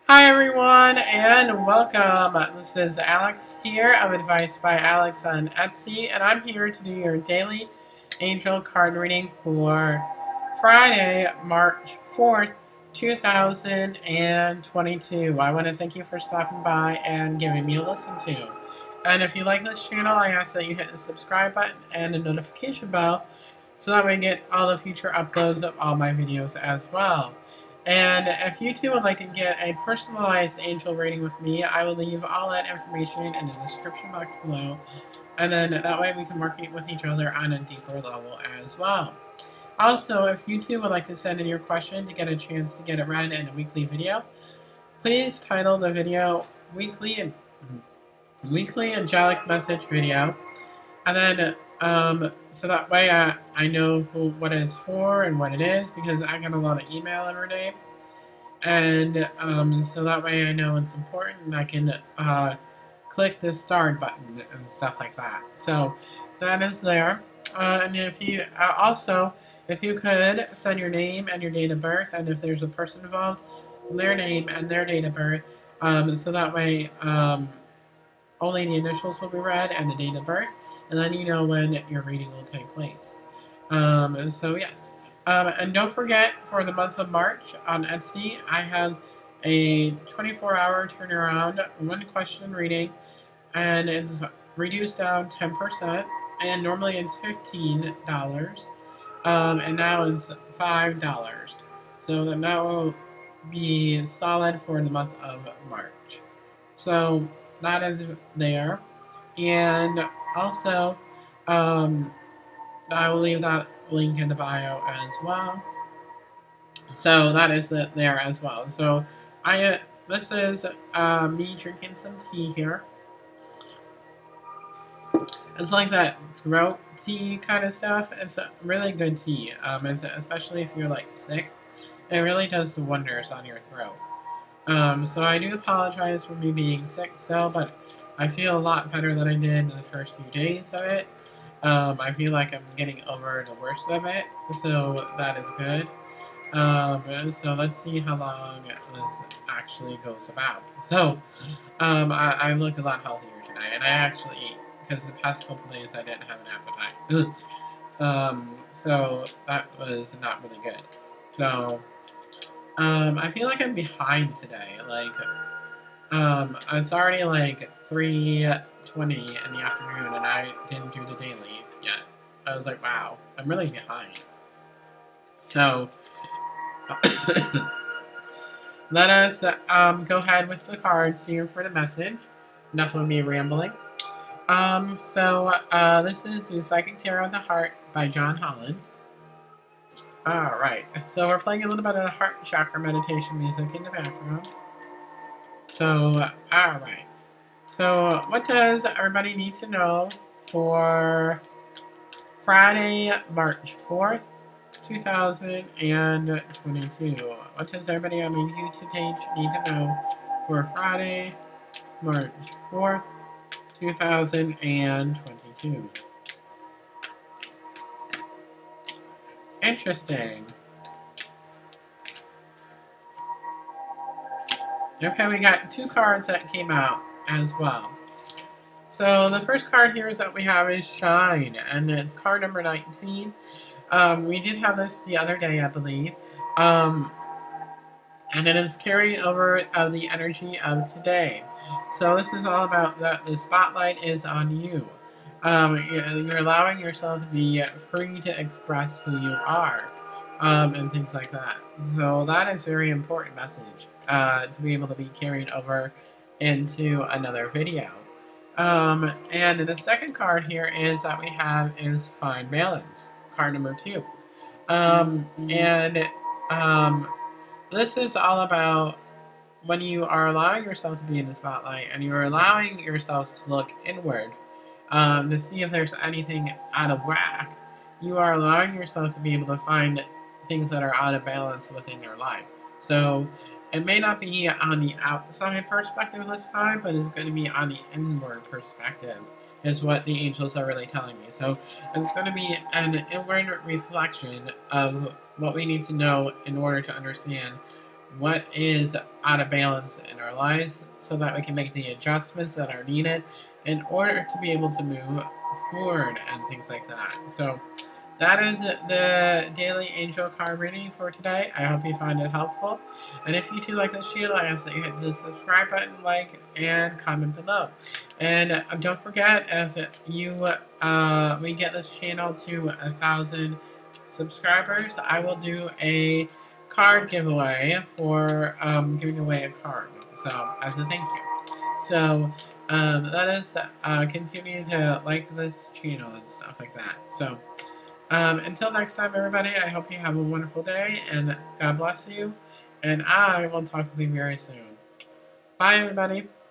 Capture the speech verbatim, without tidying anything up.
Hi everyone and welcome. This is Alex here of Advice by Alex on Etsy, and I'm here to do your daily angel card reading for Friday, March fourth, two thousand twenty-two. I want to thank you for stopping by and giving me a listen to. And if you like this channel, I ask that you hit the subscribe button and the notification bell so that we get all the future uploads of all my videos as well. And if you too would like to get a personalized angel reading with me, I will leave all that information in the description box below. And then that way we can work with each other on a deeper level as well. Also, if you too would like to send in your question to get a chance to get it read in a weekly video, please title the video Weekly Weekly Angelic Message Video. And then, um, so that way I, I know who, what it's for and what it is, because I get a lot of email every day. And, um, so that way I know it's important and I can, uh, click the start button and stuff like that. So, that is there. Uh, and if you, uh, also, if you could send your name and your date of birth, and if there's a person involved, their name and their date of birth, um, so that way, um, only the initials will be read and the date of birth. And then you know when your reading will take place. Um, so yes. Um, and don't forget, for the month of March on Etsy, I have a twenty-four hour turnaround, one question reading, and it's reduced down ten percent, and normally it's fifteen dollars, um, and now it's five dollars. So then that will be solid for the month of March. So that is there. And also, um, I will leave that link in the bio as well. So that is the, there as well. So I uh, this is uh, me drinking some tea here. It's like that throat tea kind of stuff. It's a really good tea, um, it's, especially if you're like sick. It really does wonders on your throat. Um, so I do apologize for me being sick still, but I feel a lot better than I did in the first few days of it. Um, I feel like I'm getting over the worst of it, so that is good. Um, so let's see how long this actually goes about. So, um, I, I look a lot healthier tonight, and I actually ate, because the past couple days I didn't have an appetite. um, so that was not really good. So, um, I feel like I'm behind today, like, um, it's already like three twenty in the afternoon and I didn't do the daily yet. I was like, wow, I'm really behind. So, let us, um, go ahead with the cards here for the message. Enough of me rambling. Um, so, uh, this is the Psychic Tarot of the Heart by John Holland. Alright, so we're playing a little bit of heart chakra meditation music in the background. So, alright. So, what does everybody need to know for Friday, March fourth, two thousand twenty-two? What does everybody on my YouTube page need to know for Friday, March fourth, two thousand twenty-two? Interesting. Okay, we got two cards that came out as well. So the first card here is that we have is Shine, and it's card number nineteen. Um, we did have this the other day, I believe. Um, and it is carrying over of the energy of today. So this is all about that the spotlight is on you. Um, you're allowing yourself to be free to express who you are, um, and things like that. So that is a very important message, uh, to be able to be carried over into another video. Um, and the second card here is that we have is Find Balance, card number two. Um, and, um, this is all about when you are allowing yourself to be in the spotlight and you're allowing yourselves to look inward. Um, to see if there's anything out of whack. You are allowing yourself to be able to find things that are out of balance within your life. So, it may not be on the outside perspective this time, but it's going to be on the inward perspective, is what the angels are really telling me. So, it's going to be an inward reflection of what we need to know in order to understand what is out of balance in our lives so that we can make the adjustments that are needed in order to be able to move forward and things like that. So that is the daily angel card reading for today. I hope you find it helpful. And if you too like this channel, I ask that you hit the subscribe button, like, and comment below. And uh, don't forget, if you uh, we get this channel to a thousand subscribers, I will do a card giveaway for um, giving away a card. So as a thank you. So um, let us uh, continue to like this channel and stuff like that. So. Um, until next time, everybody, I hope you have a wonderful day, and God bless you, and I will talk with you very soon. Bye, everybody.